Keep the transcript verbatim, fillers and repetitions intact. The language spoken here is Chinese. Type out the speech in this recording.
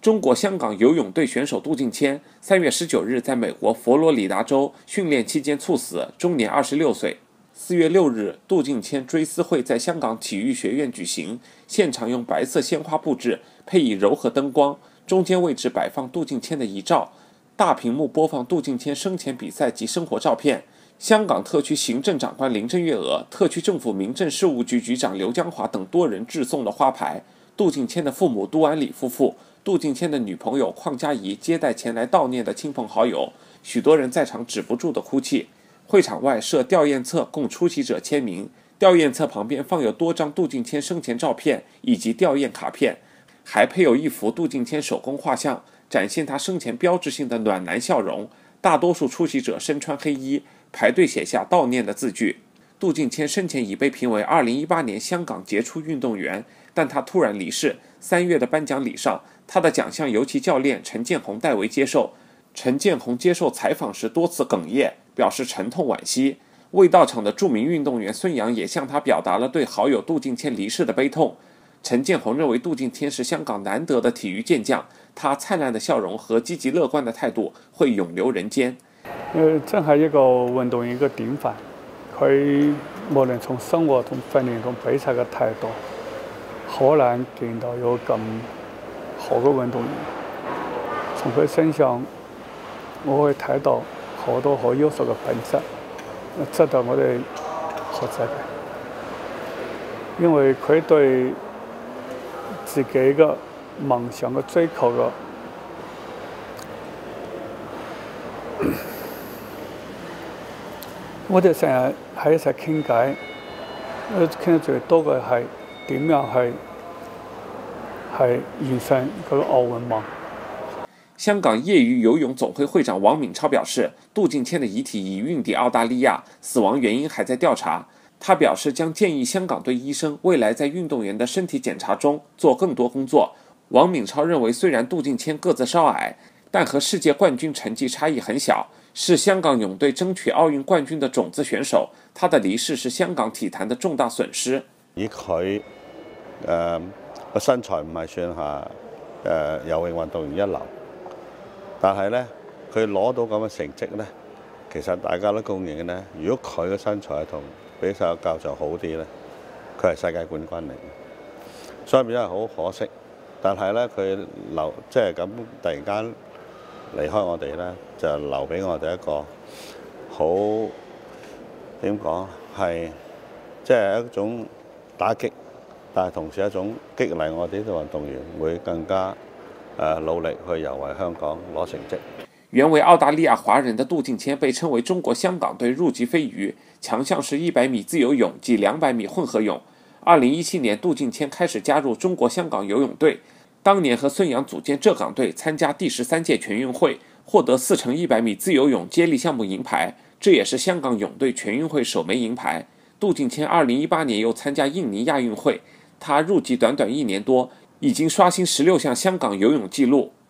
中国香港游泳队选手杜敬谦三月十九日在美国佛罗里达州训练期间猝死，终年二十六岁。四月六日，杜敬谦追思会在香港体育学院举行，现场用白色鲜花布置，配以柔和灯光，中间位置摆放杜敬谦的遗照，大屏幕播放杜敬谦生前比赛及生活照片。香港特区行政长官林郑月娥、特区政府民政事务局局长刘江华等多人致送了花牌。杜敬谦的父母杜安礼夫妇、杜敬谦的女朋友邝嘉怡接待前来悼念的亲朋好友，许多人在场止不住的哭泣。会场外设吊唁册供出席者签名，吊唁册旁边放有多张杜敬谦生前照片以及吊唁卡片，还配有一幅杜敬谦手工画像，展现他生前标志性的暖男笑容。大多数出席者身穿黑衣，排队写下悼念的字句。杜敬谦生前已被评为二零一八年香港杰出运动员，但他突然离世。三月的颁奖礼上，他的奖项由其教练陈建宏代为接受。陈建宏接受采访时多次哽咽，表示沉痛惋惜。未到场的著名运动员孙杨也向他表达了对好友杜敬谦离世的悲痛。陈建宏认为杜敬谦是香港难得的体育健将，他灿烂的笑容和積極樂觀的態度會永留人間。 誒，真係一個運動員嘅典範。佢無論從生活、從訓練、從比賽嘅態度，好難見到有咁好嘅運動員。從佢身上，我會睇到好多好優秀嘅品質，值得我哋學習嘅。因為佢對自己嘅夢想嘅追求嘅，我哋成日喺一齊傾偈，傾得最多嘅係點樣去係完成佢個奧運夢。 香港業餘游泳總會會長王敏超表示，杜敬謙的遺體已運抵澳大利亞，死亡原因還在調查。他表示將建議香港隊醫生未來在運動員的身體檢查中做更多工作。王敏超認為，雖然杜敬謙個子稍矮，但和世界冠軍成績差異很小，是香港泳隊爭取奧運冠軍的種子選手。他的離世是香港體壇的重大損失。 以佢誒個身材唔係算下誒、呃、游泳運動員一流。但係咧，佢攞到咁嘅成績咧，其實大家都公認嘅咧。如果佢嘅身材同比賽教授好啲咧，佢係世界冠軍嚟嘅。所以變咗係好可惜。但係咧，佢留即係咁突然間離開我哋咧，就留俾我哋一個好點講係即係一種打擊，但係同時一種激勵我哋呢啲運動員會更加。呃，努力去游為香港攞成績。 原為澳大利亞華人的杜敬謙被稱為中國香港隊入籍飛魚，強項是一百米自由泳及兩百米混合泳。二零一七年，杜敬謙開始加入中國香港游泳隊，當年和孫楊組建浙港隊，參加第十三屆全運會，獲得四乘一百米自由泳接力項目銀牌，這也是香港泳隊全運會首枚銀牌。杜敬謙二零一八年又參加印尼亞運會，他入籍短短一年多，已經刷新十六項香港游泳紀錄。